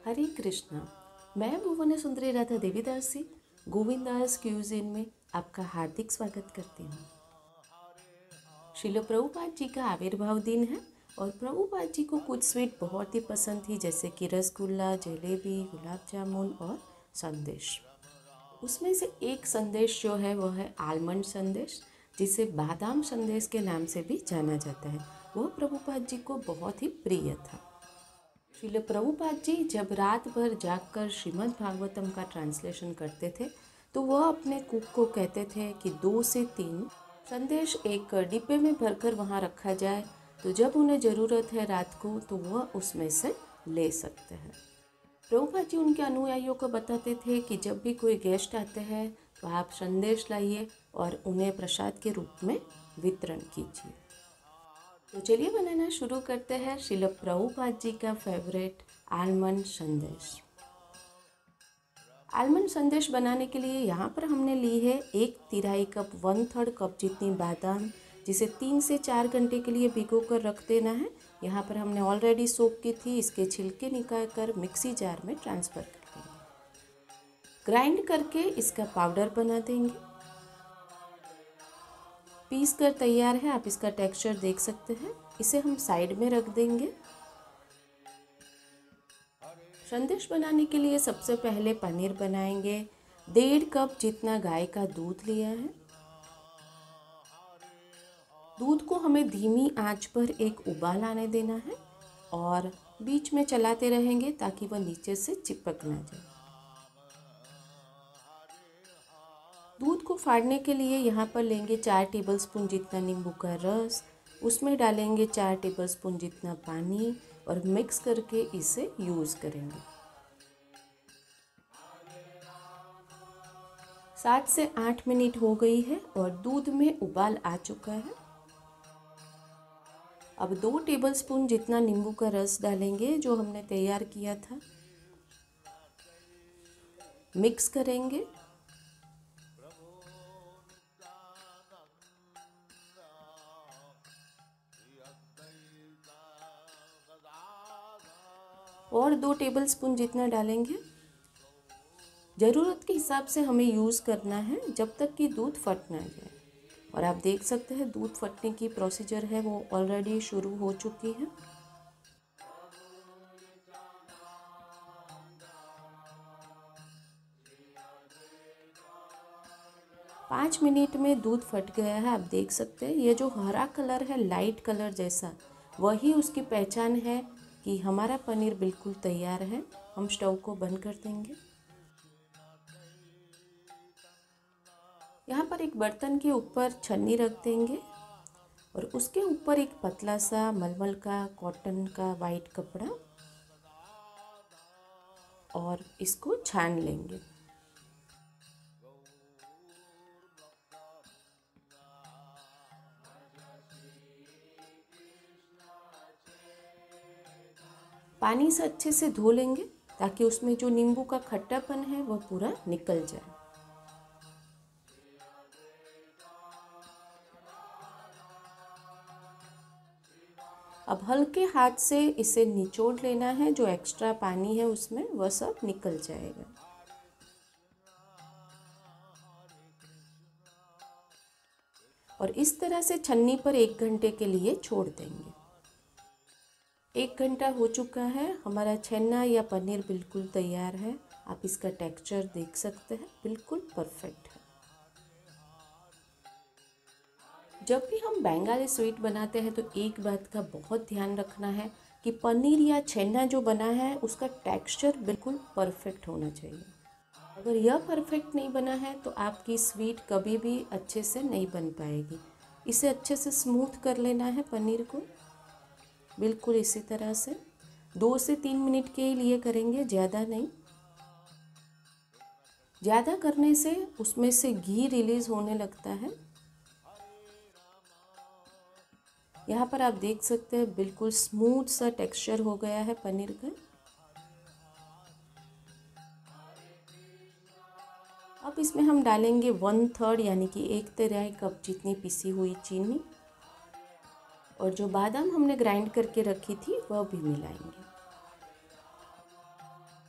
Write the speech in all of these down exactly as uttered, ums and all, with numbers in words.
हरे कृष्णा। मैं भुवन सुंदरी राधा देवीदासी गोविंदास क्यूजिन में आपका हार्दिक स्वागत करती हूँ। श्रील प्रभुपाद जी का आविर्भाव दिन है और प्रभुपाद जी को कुछ स्वीट बहुत ही पसंद थी, जैसे कि रसगुल्ला, जलेबी, गुलाब जामुन और संदेश। उसमें से एक संदेश जो है वह है आलमंड संदेश, जिसे बादाम संदेश के नाम से भी जाना जाता है। वह प्रभुपाद जी को बहुत ही प्रिय था। श्रील प्रभुपाद जी जब रात भर जागकर श्रीमद् भागवतम का ट्रांसलेशन करते थे तो वह अपने कुक को कहते थे कि दो से तीन संदेश एक डिब्बे में भरकर वहाँ रखा जाए, तो जब उन्हें ज़रूरत है रात को तो वह उसमें से ले सकते हैं। प्रभुपाद जी उनके अनुयायियों को बताते थे कि जब भी कोई गेस्ट आते हैं तो आप संदेश लाइए और उन्हें प्रसाद के रूप में वितरण कीजिए। तो चलिए बनाना शुरू करते हैं श्रील प्रभुपाद जी का फेवरेट आलमंड संदेश। आलमंड संदेश बनाने के लिए यहाँ पर हमने ली है एक तिराई कप वन थर्ड कप जितनी बादाम, जिसे तीन से चार घंटे के लिए भिगो कर रख देना है। यहाँ पर हमने ऑलरेडी सोक की थी, इसके छिलके निकाल कर मिक्सी जार में ट्रांसफ़र कर देंगे। ग्राइंड करके इसका पाउडर बना देंगे। पीस कर तैयार है, आप इसका टेक्सचर देख सकते हैं। इसे हम साइड में रख देंगे। संदेश बनाने के लिए सबसे पहले पनीर बनाएंगे। डेढ़ कप जितना गाय का दूध लिया है। दूध को हमें धीमी आंच पर एक उबाल आने देना है और बीच में चलाते रहेंगे ताकि वह नीचे से चिपक ना जाए। दूध को फाड़ने के लिए यहाँ पर लेंगे चार टेबलस्पून जितना नींबू का रस, उसमें डालेंगे चार टेबलस्पून जितना पानी और मिक्स करके इसे यूज़ करेंगे। सात से आठ मिनट हो गई है और दूध में उबाल आ चुका है। अब दो टेबलस्पून जितना नींबू का रस डालेंगे जो हमने तैयार किया था। मिक्स करेंगे। और दो टेबलस्पून जितना डालेंगे। ज़रूरत के हिसाब से हमें यूज़ करना है जब तक कि दूध फट ना जाए। और आप देख सकते हैं दूध फटने की प्रोसीजर है वो ऑलरेडी शुरू हो चुकी है। पाँच मिनट में दूध फट गया है, आप देख सकते हैं। ये जो हरा कलर है, लाइट कलर जैसा, वही उसकी पहचान है कि हमारा पनीर बिल्कुल तैयार है। हम स्टोव को बंद कर देंगे। यहाँ पर एक बर्तन के ऊपर छन्नी रख देंगे और उसके ऊपर एक पतला सा मलमल का कॉटन का वाइट कपड़ा और इसको छान लेंगे। पानी से अच्छे से धो लेंगे ताकि उसमें जो नींबू का खट्टापन है वह पूरा निकल जाए। अब हल्के हाथ से इसे निचोड़ लेना है, जो एक्स्ट्रा पानी है उसमें वह सब निकल जाएगा। और इस तरह से छन्नी पर एक घंटे के लिए छोड़ देंगे। एक घंटा हो चुका है, हमारा छेना या पनीर बिल्कुल तैयार है। आप इसका टेक्सचर देख सकते हैं, बिल्कुल परफेक्ट है। जब भी हम बंगाली स्वीट बनाते हैं तो एक बात का बहुत ध्यान रखना है कि पनीर या छेना जो बना है उसका टेक्सचर बिल्कुल परफेक्ट होना चाहिए। अगर यह परफेक्ट नहीं बना है तो आपकी स्वीट कभी भी अच्छे से नहीं बन पाएगी। इसे अच्छे से स्मूथ कर लेना है पनीर को, बिल्कुल इसी तरह से। दो से तीन मिनट के लिए करेंगे, ज़्यादा नहीं। ज़्यादा करने से उसमें से घी रिलीज़ होने लगता है। यहाँ पर आप देख सकते हैं बिल्कुल स्मूथ सा टेक्सचर हो गया है पनीर का। अब इसमें हम डालेंगे वन थर्ड यानी कि एक तिहाई कप जितनी पिसी हुई चीनी और जो बादाम हमने ग्राइंड करके रखी थी वह भी मिलाएंगे।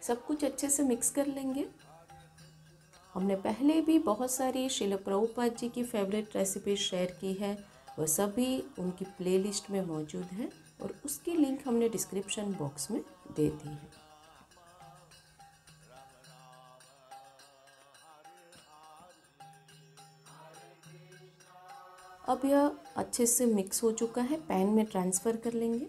सब कुछ अच्छे से मिक्स कर लेंगे। हमने पहले भी बहुत सारी श्रील प्रभुपाद जी की फेवरेट रेसिपी शेयर की है, वह सभी उनकी प्लेलिस्ट में मौजूद है और उसकी लिंक हमने डिस्क्रिप्शन बॉक्स में दे दी है। अब यह अच्छे से मिक्स हो चुका है, पैन में ट्रांसफ़र कर लेंगे।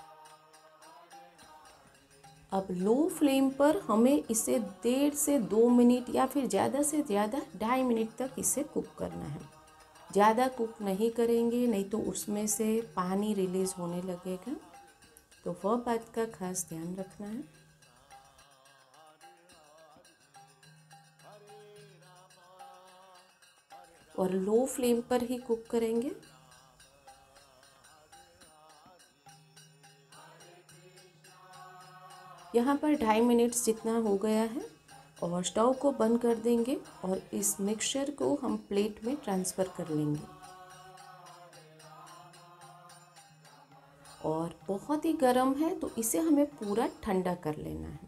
अब लो फ्लेम पर हमें इसे डेढ़ से दो मिनट या फिर ज़्यादा से ज़्यादा ढाई मिनट तक इसे कुक करना है। ज़्यादा कुक नहीं करेंगे, नहीं तो उसमें से पानी रिलीज़ होने लगेगा, तो वह बात का खास ध्यान रखना है। और लो फ्लेम पर ही कुक करेंगे। यहाँ पर ढाई मिनट्स जितना हो गया है और स्टोव को बंद कर देंगे और इस मिक्सचर को हम प्लेट में ट्रांसफ़र कर लेंगे। और बहुत ही गर्म है तो इसे हमें पूरा ठंडा कर लेना है।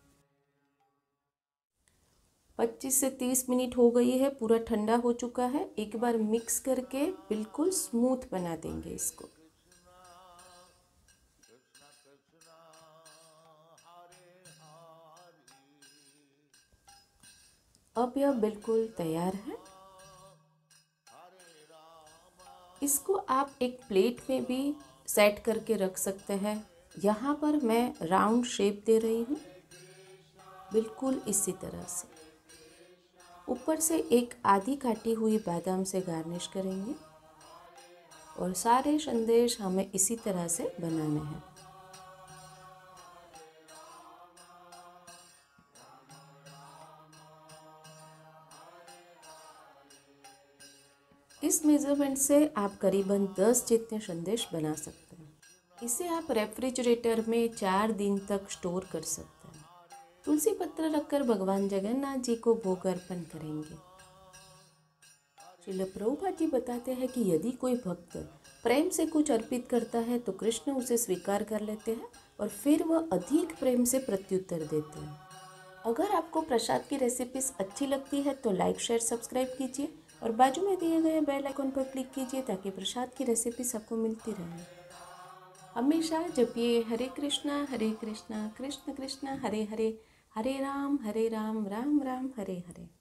पच्चीस से तीस मिनट हो गई है, पूरा ठंडा हो चुका है। एक बार मिक्स करके बिल्कुल स्मूथ बना देंगे इसको। अब यह बिल्कुल तैयार है। इसको आप एक प्लेट में भी सेट करके रख सकते हैं। यहाँ पर मैं राउंड शेप दे रही हूँ, बिल्कुल इसी तरह से। ऊपर से एक आधी काटी हुई बादाम से गार्निश करेंगे और सारे संदेश हमें इसी तरह से बनाने हैं। इस मेज़रमेंट से आप करीबन दस जितने संदेश बना सकते हैं। इसे आप रेफ्रिजरेटर में चार दिन तक स्टोर कर सकते हैं। तुलसी पत्र रखकर भगवान जगन्नाथ जी को भोग अर्पण करेंगे। श्रील प्रभुपाद जी बताते हैं कि यदि कोई भक्त प्रेम से कुछ अर्पित करता है तो कृष्ण उसे स्वीकार कर लेते हैं और फिर वह अधिक प्रेम से प्रत्युत्तर देते हैं। अगर आपको प्रसाद की रेसिपीज अच्छी लगती है तो लाइक शेयर सब्सक्राइब कीजिए और बाजू में दिए गए बेल आइकन पर क्लिक कीजिए ताकि प्रसाद की रेसिपी सबको मिलती रहे। हमेशा जपिए हरे कृष्णा हरे कृष्णा कृष्ण कृष्ण हरे हरे, हरे राम हरे राम राम राम हरे हरे।